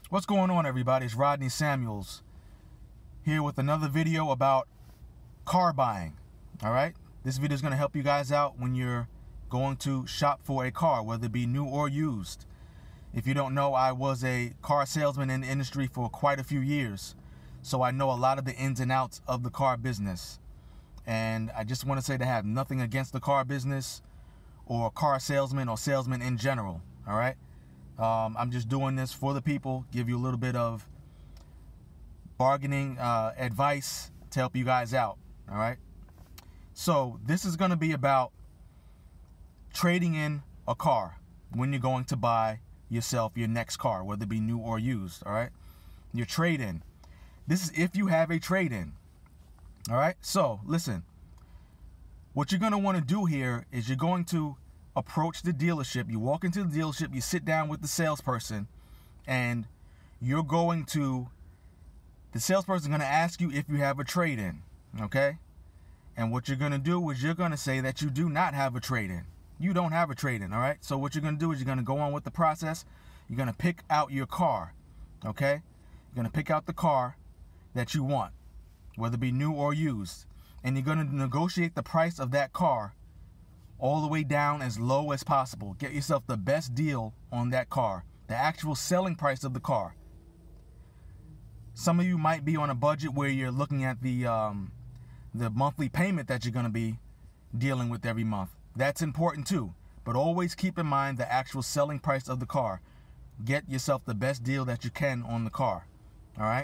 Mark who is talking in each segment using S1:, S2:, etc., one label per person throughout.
S1: What's going on, everybody? It's Rodney Samuels here with another video about car buying. All right, this video is going to help you guys out when you're going to shop for a car, whether it be new or used. If you don't know, I was a car salesman in the industry for quite a few years, so I know a lot of the ins and outs of the car business. And I just want to say to have nothing against the car business or car salesman or salesmen in general. All right. I'm just doing this for the people, give you a little bit of bargaining advice to help you guys out, all right? So this is going to be about trading in a car when you're going to buy yourself your next car, whether it be new or used, all right? Your trade-in. This is if you have a trade-in, all right? So listen, what you're going to want to do here is you're going to approach the dealership. You walk into the dealership, you sit down with the salesperson, and you're going to, the salesperson is going to ask you if you have a trade-in, okay? And what you're going to do is you're going to say that you do not have a trade-in. You don't have a trade-in, all right? So what you're going to do is you're going to go on with the process. You're going to pick out your car, okay? You're going to pick out the car that you want, whether it be new or used, and you're going to negotiate the price of that car all the way down as low as possible. Get yourself the best deal on that car, the actual selling price of the car. Some of you might be on a budget where you're looking at the monthly payment that you're going to be dealing with every month. That's important too, but always keep in mind the actual selling price of the car. Get yourself the best deal that you can on the car, all right?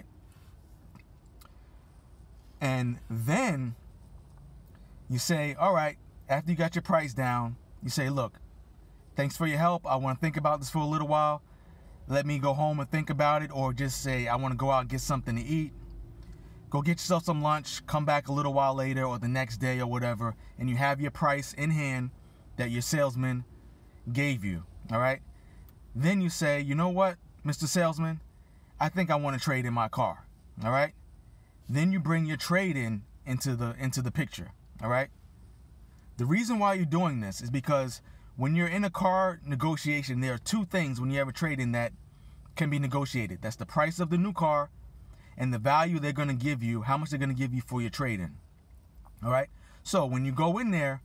S1: And then you say, all right, after you got your price down, you say, look, thanks for your help. I want to think about this for a little while. Let me go home and think about it. Or just say, I want to go out and get something to eat. Go get yourself some lunch. Come back a little while later or the next day or whatever. And you have your price in hand that your salesman gave you. All right. Then you say, you know what, Mr. Salesman, I think I want to trade in my car. All right. Then you bring your trade in into the picture. All right. The reason why you're doing this is because when you're in a car negotiation, there are two things when you have a trade-in that can be negotiated. That's the price of the new car and the value they're going to give you, how much they're going to give you for your trade-in. All right? So when you go in there,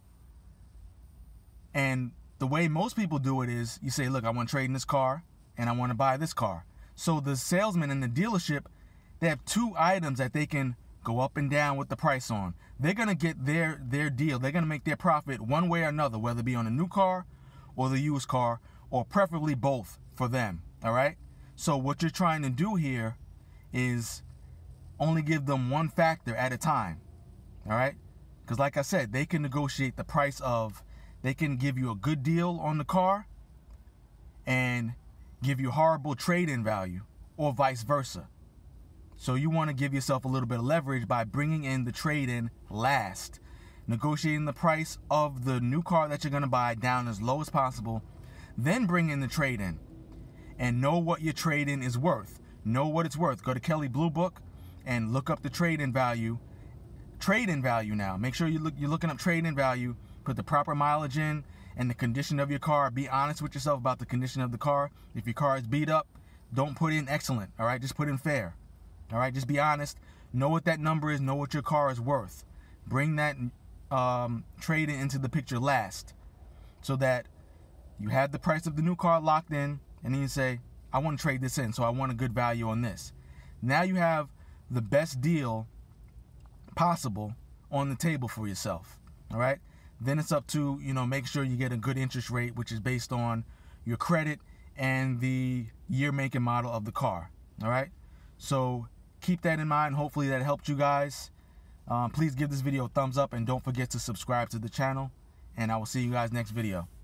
S1: and the way most people do it is you say, look, I want to trade in this car and I want to buy this car. So the salesman in the dealership, they have two items that they can go up and down with the price on. They're going to get their deal. They're going to make their profit one way or another, whether it be on a new car or the used car, or preferably both for them. All right? So what you're trying to do here is only give them one factor at a time. All right? Because like I said, they can negotiate the price of, they can give you a good deal on the car and give you horrible trade-in value, or vice versa. So you want to give yourself a little bit of leverage by bringing in the trade-in last, negotiating the price of the new car that you're going to buy down as low as possible, then bring in the trade-in and know what your trade-in is worth. Know what it's worth. Go to Kelley Blue Book and look up the trade-in value. Trade-in value now. Make sure you're looking up trade-in value. Put the proper mileage in and the condition of your car. Be honest with yourself about the condition of the car. If your car is beat up, don't put in excellent. All right, just put in fair. All right, just be honest. Know what that number is. Know what your car is worth. Bring that trade-in into the picture last, so that you have the price of the new car locked in, and then you say, I want to trade this in, so I want a good value on this. Now you have the best deal possible on the table for yourself. All right. Then it's up to, make sure you get a good interest rate, which is based on your credit and the year, make, and model of the car. All right. So keep that in mind. Hopefully that helped you guys. Please give this video a thumbs up and don't forget to subscribe to the channel. And I will see you guys next video.